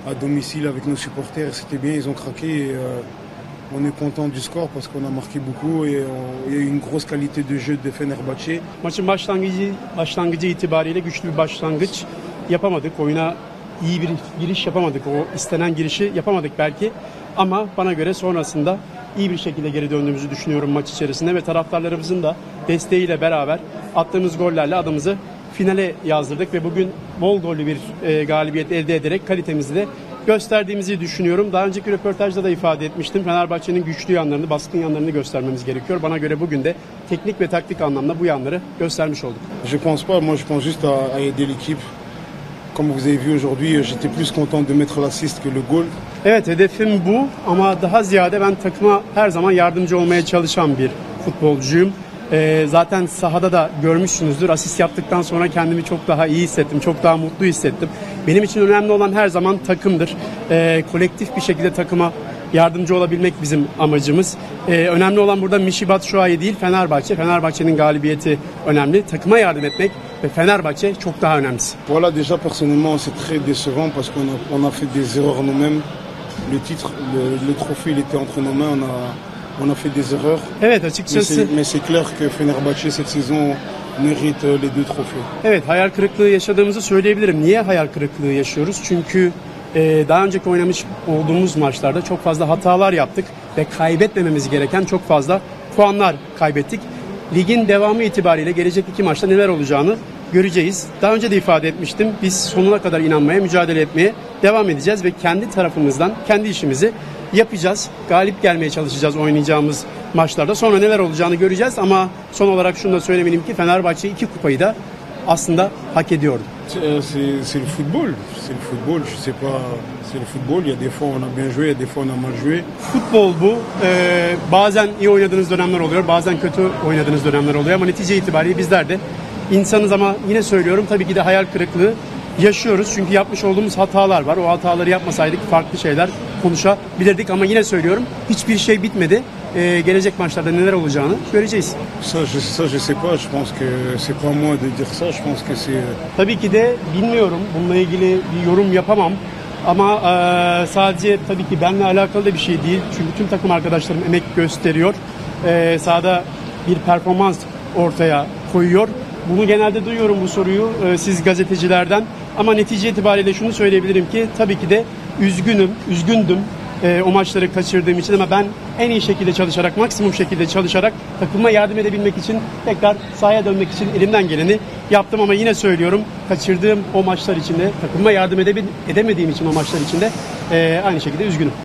à domicile avec nos supporters, c'était bien, ils ont craqué et on est content du score parce qu'on a marqué beaucoup et il y a eu une grosse qualité de jeu de Fenerbahçe. Maçın başlangıcı itibariyle güçlü bir başlangıç yapamadık. Oyuna iyi bir giriş yapamadık. O istenen girişi yapamadık belki. Ama bana göre sonrasında iyi bir şekilde geri döndüğümüzü düşünüyorum maç içerisinde ve taraftarlarımızın da desteğiyle beraber attığımız gollerle adımızı finale yazdırdık ve bugün bol gollü bir galibiyet elde ederek kalitemizi de gösterdiğimizi düşünüyorum. Daha önceki röportajda da ifade etmiştim. Fenerbahçe'nin güçlü yanlarını, baskın yanlarını göstermemiz gerekiyor. Bana göre bugün de teknik ve taktik anlamda bu yanları göstermiş olduk. Je pense pas, moi je pense juste à aider l'équipe. Comme vous avez vu aujourd'hui, j'étais plus content de mettre l'assist que le goal. Evet, hedefim bu ama daha ziyade ben takıma her zaman yardımcı olmaya çalışan bir futbolcuyum. Zaten sahada da görmüşsünüzdür. Asist yaptıktan sonra kendimi çok daha iyi hissettim, çok daha mutlu hissettim. Benim için önemli olan her zaman takımdır. Kolektif bir şekilde takıma yardımcı olabilmek bizim amacımız. Önemli olan burada Michy Batshuayi değil, Fenerbahçe. Fenerbahçe'nin galibiyeti önemli. Takıma yardım etmek ve Fenerbahçe çok daha önemlisi. Voilà, déjà personnellement c'est très décevant parce qu'on a fait des erreurs nous-mêmes. Le titre, le trophée il était entre nos mains, on a fait des erreurs. Evet, açıkçası. Mais c'est clair que Fenerbahçe cette saison mérite les deux trophées. Evet, hayal kırıklığı yaşadığımızı söyleyebilirim. Niye hayal kırıklığı yaşıyoruz? Çünkü daha önceki oynamış olduğumuz maçlarda çok fazla hatalar yaptık ve kaybetmememiz gereken çok fazla puanlar kaybettik. Ligin devamı itibariyle gelecek iki maçta neler olacağını göreceğiz. Daha önce de ifade etmiştim. Biz sonuna kadar inanmaya, mücadele etmeye devam edeceğiz ve kendi tarafımızdan kendi işimizi yapacağız. Galip gelmeye çalışacağız oynayacağımız maçlarda. Sonra neler olacağını göreceğiz ama son olarak şunu da söylemeliyim ki Fenerbahçe iki kupayı da aslında hak ediyordu. C'est le football, c'est le football, je sais pas, c'est le football, il y a des fois on a bien joué, il y a des fois on a mal joué. Futbol bu. Bazen iyi oynadığınız dönemler oluyor, bazen kötü oynadığınız dönemler oluyor ama netice itibariyle bizler de insanız ama yine söylüyorum tabii ki de hayal kırıklığı yaşıyoruz. Çünkü yapmış olduğumuz hatalar var. O hataları yapmasaydık farklı şeyler konuşabilirdik ama yine söylüyorum hiçbir şey bitmedi. Gelecek maçlarda neler olacağını göreceğiz. Ça je sais pas, je pense que c'est pas moi de dire ça, je pense que c'est Tabii ki de bilmiyorum. Bununla ilgili bir yorum yapamam. Ama sadece tabii ki benimle alakalı da bir şey değil. Çünkü tüm takım arkadaşlarım emek gösteriyor. Sahada bir performans ortaya koyuyor. Bunu genelde duyuyorum bu soruyu siz gazetecilerden. Ama netice itibariyle şunu söyleyebilirim ki tabii ki de üzgündüm o maçları kaçırdığım için ama ben en iyi şekilde çalışarak, maksimum şekilde çalışarak takıma yardım edebilmek için tekrar sahaya dönmek için elimden geleni yaptım ama yine söylüyorum kaçırdığım o maçlar içinde takıma yardım edemediğim için o maçlar içinde aynı şekilde üzgünüm.